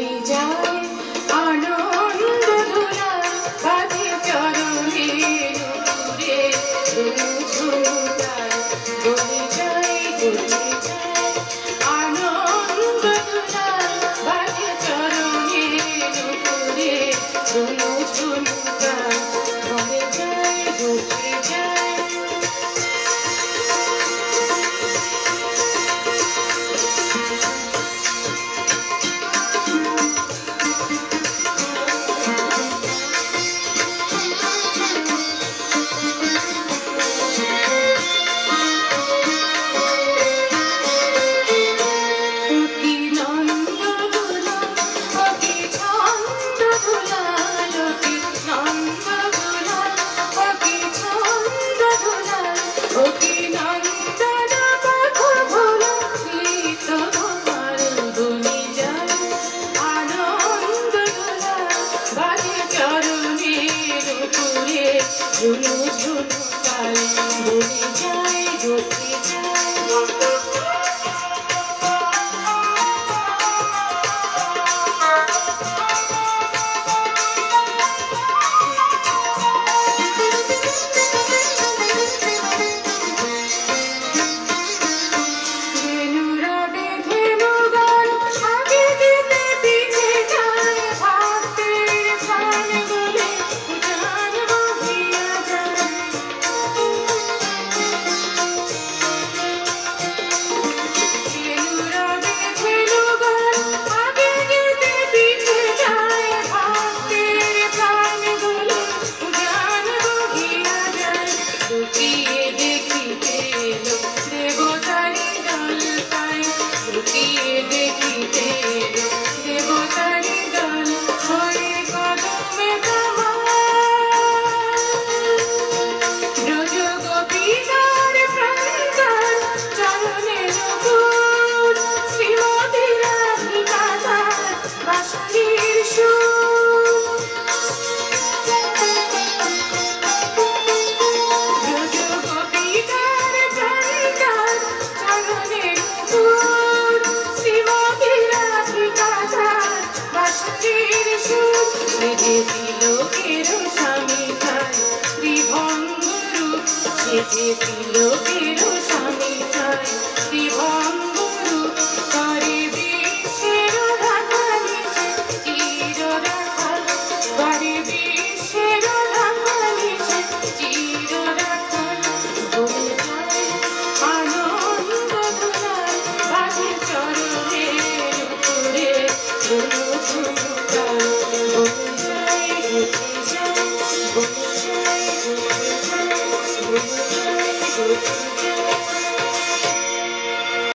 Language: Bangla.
বনে যায় আনন্দ দুলাল বাজে চরণে নুপুরে ঝুনু ঝুনু তাল বনে যায় আনন্দ দুলাল বাজে চরণে নুপুরে ঝুনু ঝুনু তাল বনে যায় ঘুরে যায় ঝুনু ঝুনু তাল বনে যায় ঘুরে যায় তিলকেরও স্বামী চাই শ্রীভঙ্গুরু করে বিশ্বের ঢাকা নিচে চির রাখা করে বিশ্বের ঢাকা নিচে চির রাখা বনে যায় আনন্দ দুলাল বাজে চরণে নুপুরে ঝুনু ঝুনু তাল বনে যায় ঘুরে যায়